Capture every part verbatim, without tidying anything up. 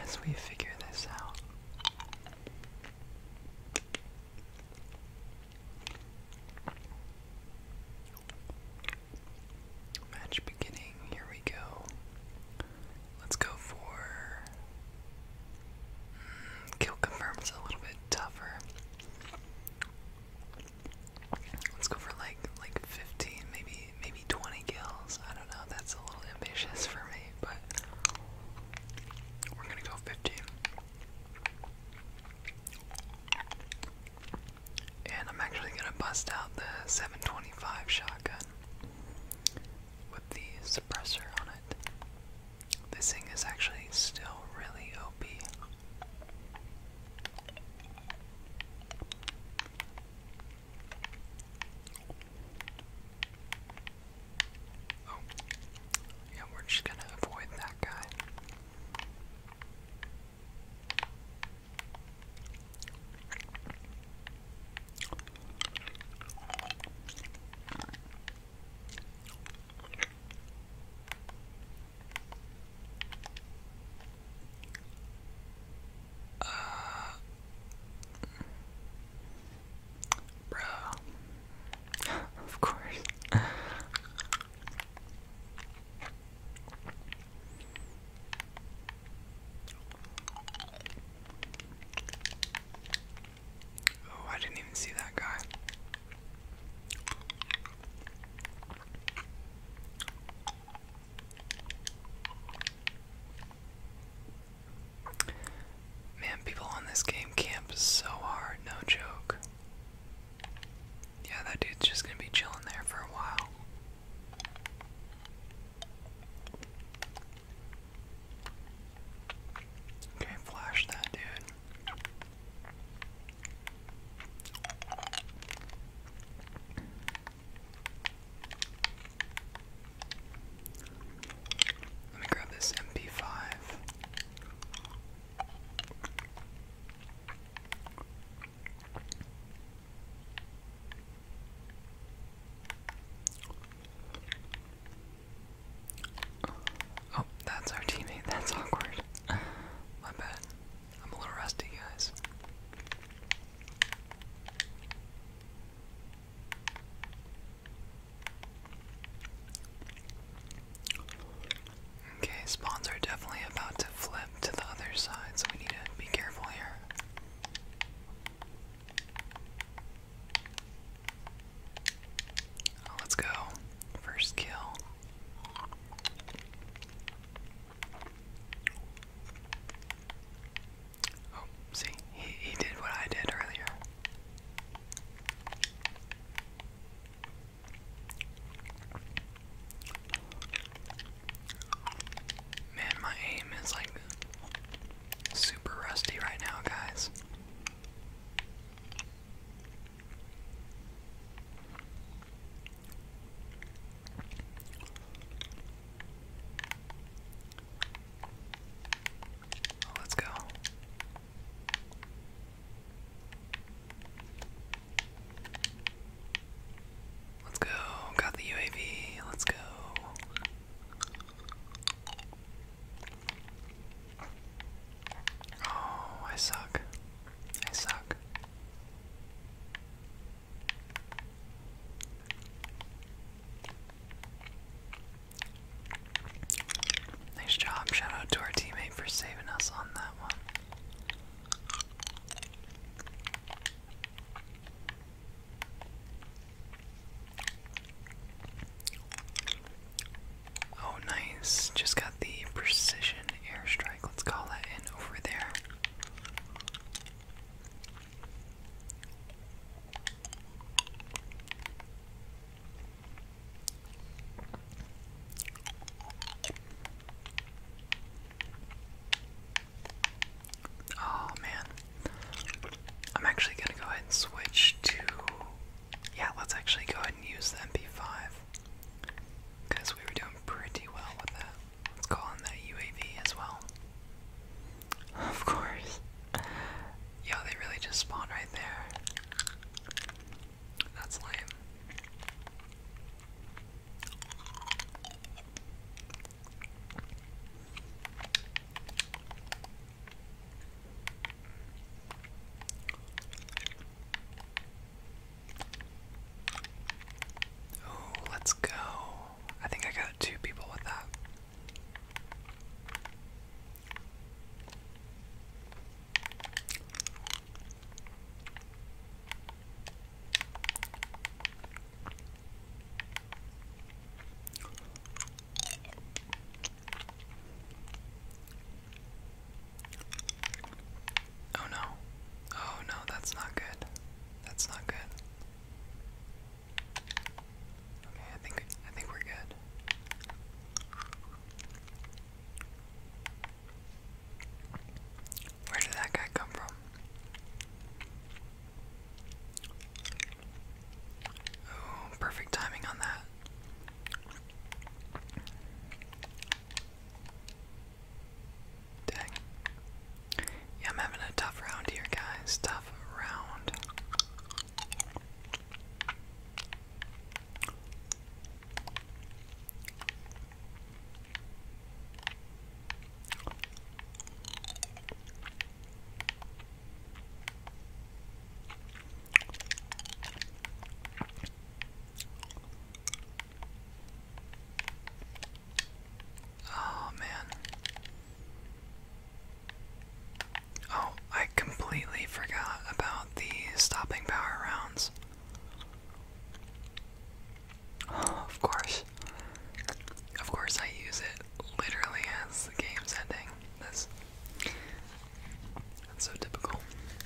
as we figure this out. Match beginning, here we go. Let's go for mm, kill confirms a little bit tougher. Let's go for like like fifteen, maybe maybe twenty kills. I don't know, that's a little ambitious for me, but we're gonna go fifteen. completely forgot about the stopping power rounds. Of course. Of course I use it literally as the game's ending. That's, that's so typical.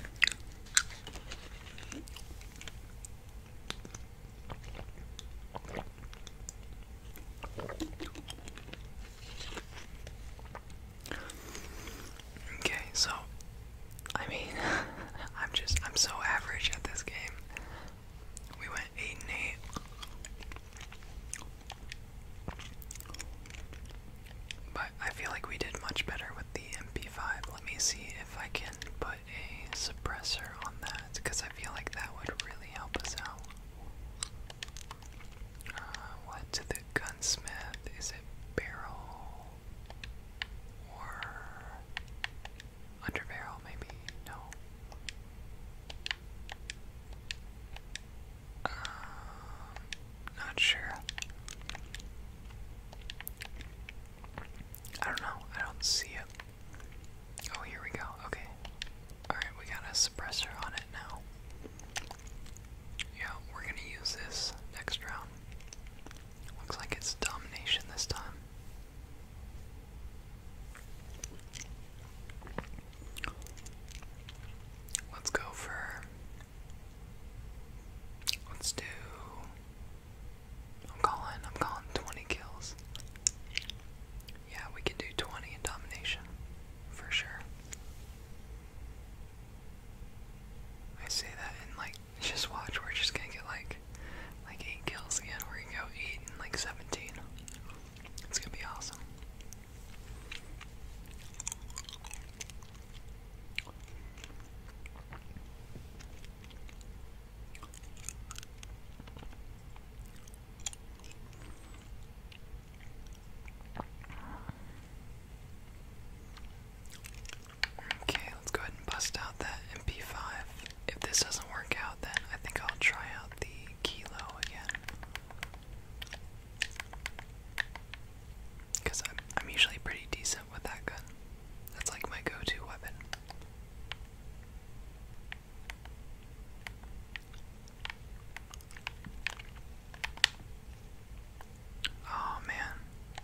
Okay, so I mean, I'm just, I'm so average at this game. We went eight and eight. But I feel like we did much better with the M P five. Let me see if I can put a suppressor on that, because I feel like that would really help us out. Uh, what to the gunsmith? Is it barrel or under barrel? Maybe no. Um, not sure. I don't know. I don't see it. Oh, here we go. Okay. Alright, we got a suppressor on it now. Yeah, we're gonna use this next round. Looks like it's domination this time. Let's go for. Let's do. I'm calling. I'm calling twenty kills. Yeah, we can do twenty in domination for sure. I say that and like, just watch. We're just gonna get like, like eight kills again. We're gonna go eight and like seventeen. It's gonna be awesome. Okay, let's go ahead and bust out that M P five. If this doesn't work out, then I think I'll try out the Kilo again. Because I'm, I'm usually pretty decent with that gun. That's like my go-to weapon. Oh man.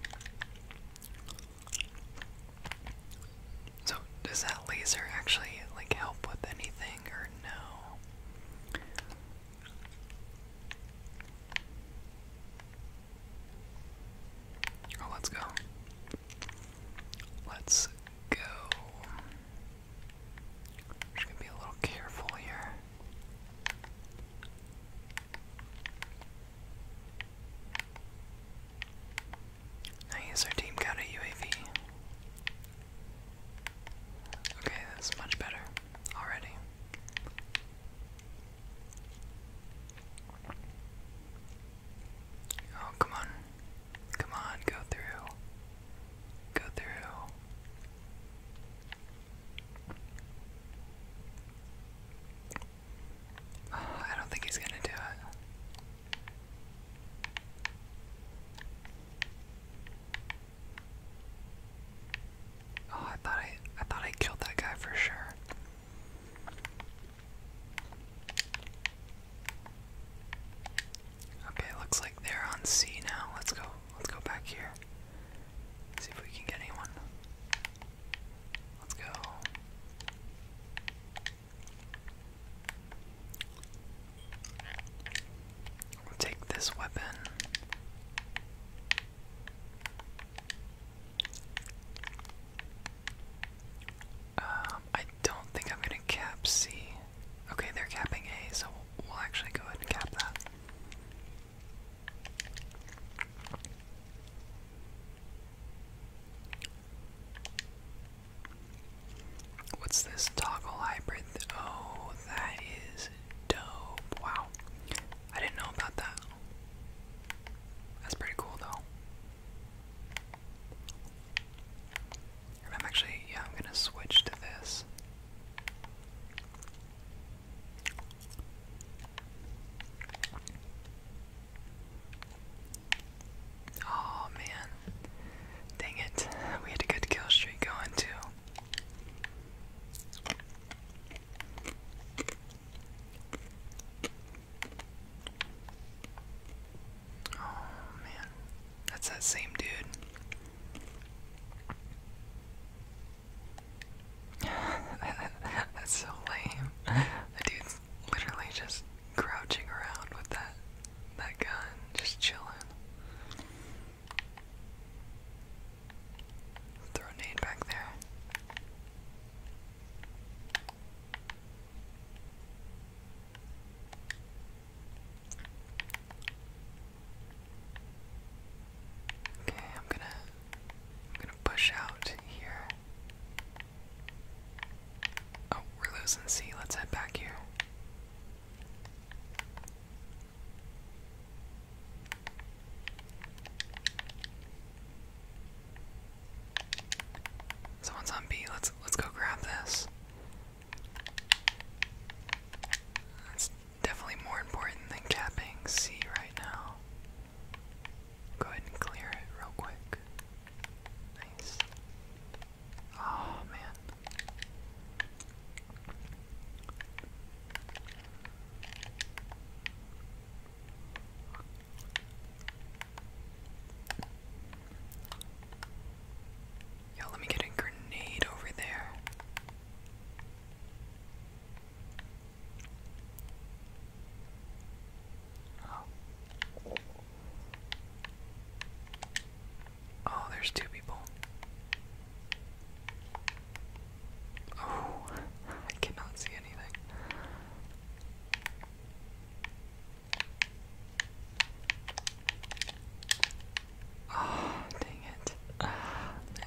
So does that laser actually like help with anything or no? Oh, let's go. Let's go. Just gonna be a little careful here. Nice, our team got a U A V. Okay, that's much better. was in C. Let's head back here. Someone's on B. Let's let's go grab this. That's definitely more important than capping C right now. Go ahead and clear it real quick. Nice. Oh man. Yo, let me get a grenade over there. Oh. Oh, there's two people. Oh, I cannot see anything. Oh, dang it. Ah, man.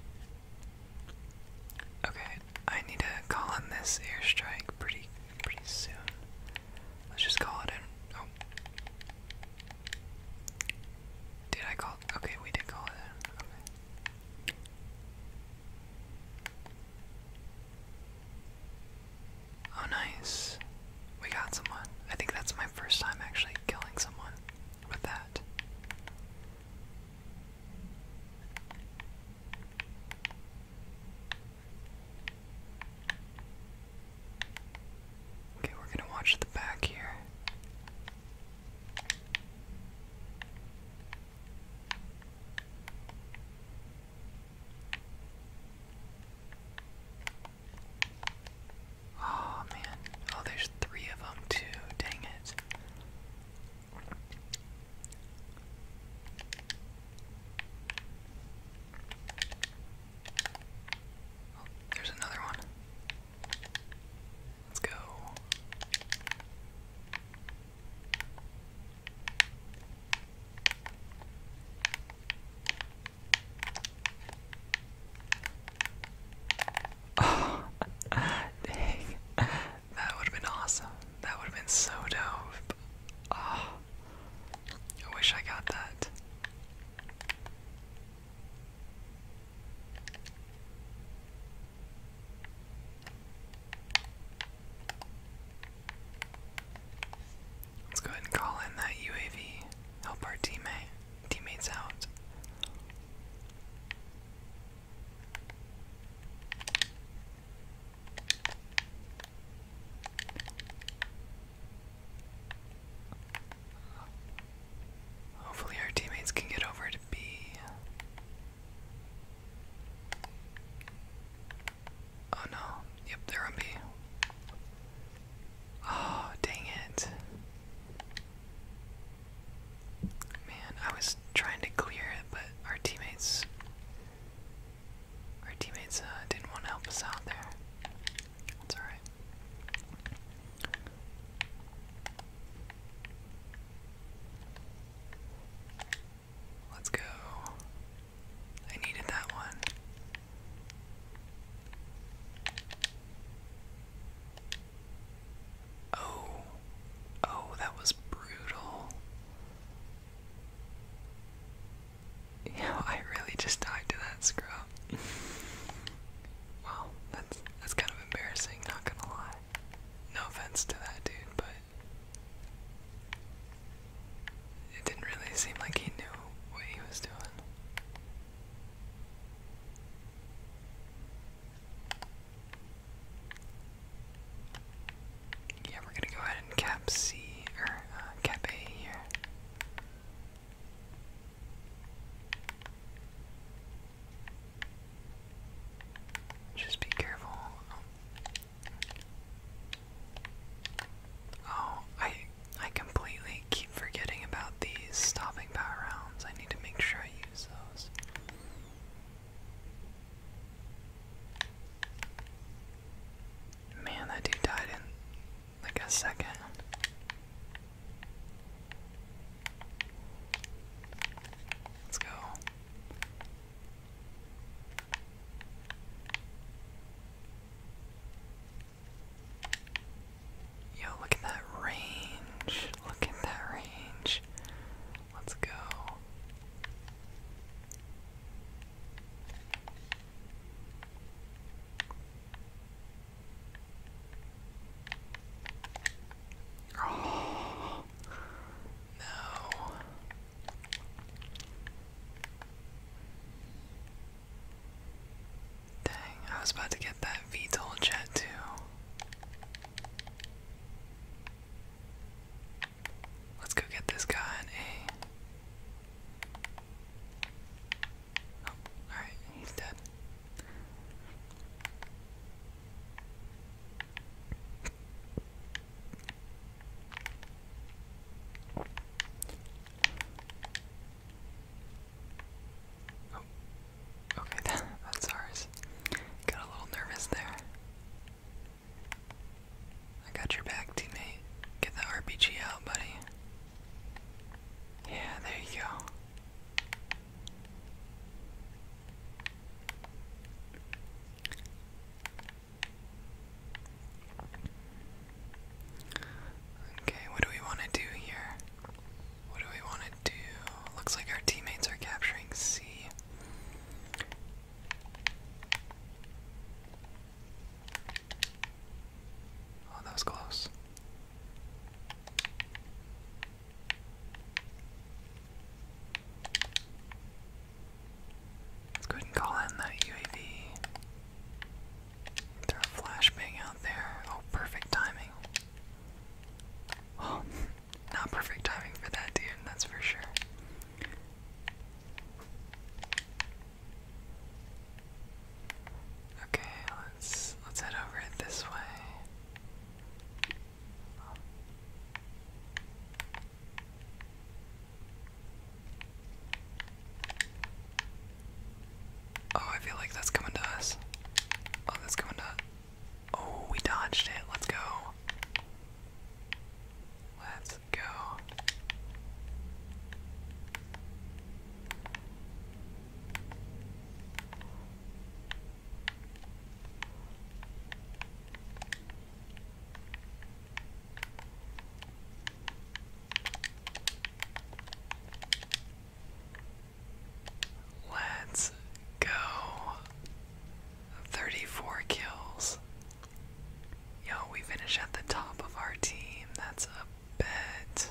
Okay, I need to call in this airstrike pretty pretty soon. Let's just call it in. Oh. Did I call it? Okay, we did call it in. Okay. Oh, nice. We got someone. I think that's my first time actually killing someone with that. Okay, we're gonna watch the back here. Oh man. Oh, there's three of them too. Dang it. Oh, there's another one. Let's go. Oh, dang. That would have been awesome. That would have been so dope. Oh, I wish I got that. Let's go ahead and call in that U A V. Help our teammate teammates out. Hopefully our teammates can get over to B. Oh no. Yep, they're on B. Oh, dang it. Man, I was trying to clear it, but our teammates our teammates uh, didn't want to help us out there. That's alright. Let's go. I needed that one. Oh. Oh, that was brutal. You know, I really just died to that scrub. Wow, that's that's kind of embarrassing, not gonna lie. No offense to that dude, but it didn't really seem like he knew what he was doing. Yeah, we're gonna go ahead and cap C, or uh, cap A here. Just be careful. Oh, I I completely keep forgetting about these stopping power rounds. I need to make sure I use those. Man, that dude died in like a second. That's a bet.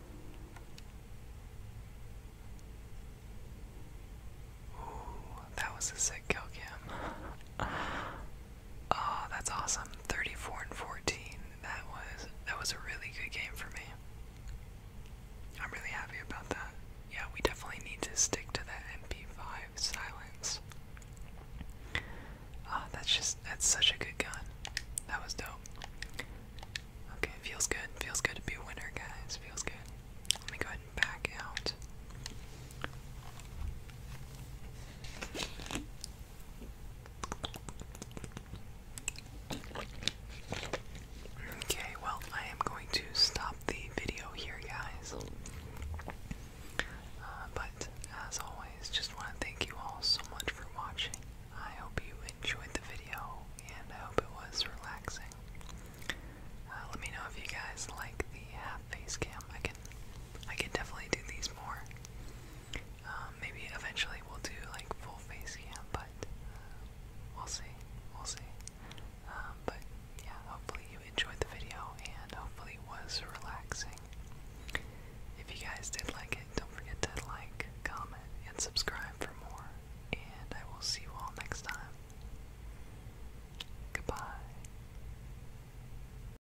Ooh, that was a sick kill cam. Oh, that's awesome. thirty-four and fourteen. That was that was a really good game for me. I'm really happy about that. Yeah, we definitely need to stick to that M P five silence. Ah, oh, that's just that's such a good gun. That was dope. Okay, feels good. Feels good to be a winner, guys. Feels good. Let me go ahead and back out.